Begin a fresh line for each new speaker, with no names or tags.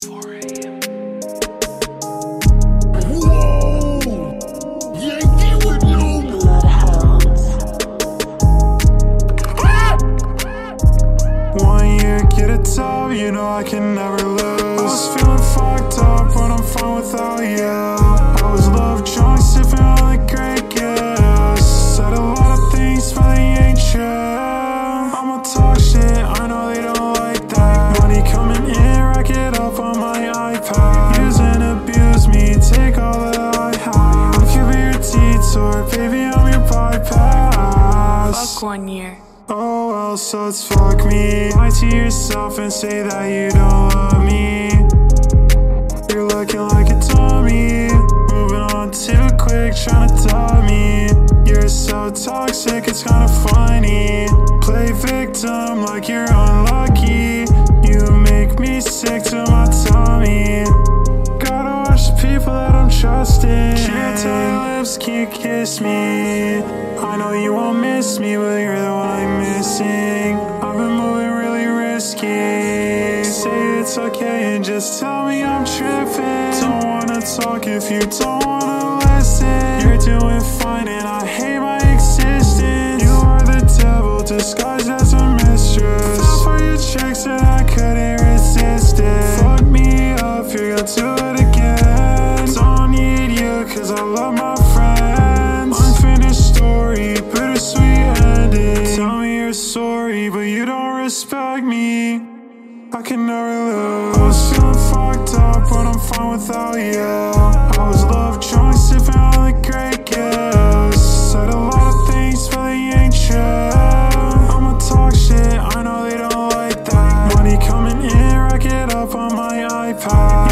4 a.m.
Whoa! Yankee with no
Bloodhounds.
1 year, get it tough, you know I can never lose. I was feeling fucked up, but I'm fine without you. I was love drunk, sipping on the great gifts. Said a lot of things, but they ain't true. I'ma talk shit, I know they don't like that. Money coming in, rack it up on my iPad. Use and abuse me, take all that I have. I could be your detour, baby, I'm your bypass.
Fuck 1 year.
Oh well, so it's fuck me. Lie to yourself and say that you don't love me. You're looking like a dummy, moving on too quick, trying to tell me. You're so toxic, it's kinda funny. Play victim like you're unlucky. You make me sick to my tummy. Gotta watch the people that I'm trusting. Can't tell your lips, can't kiss me. I know you won't miss me, but you're the one I'm missing. I've been moving really risky. Say it's okay and just tell me I'm tripping. Don't wanna talk if you don't wanna listen. You're doing fine and I hate my existence. You are the devil disguised as a mistress. Fell for your tricks and I couldn't resist it. Fuck me up, you got to it again. Don't need you cause I love my friends. Unfinished story, bittersweet ending. Tell me you're sorry, but you don't respect me. I can never lose. I was feeling fucked up, but I'm fine without you. I was love drunk, sipping on the great gifts. Said a lot of things, but they ain't true. I'ma talk shit, I know they don't like that. Money coming in, rack it up on my iPad.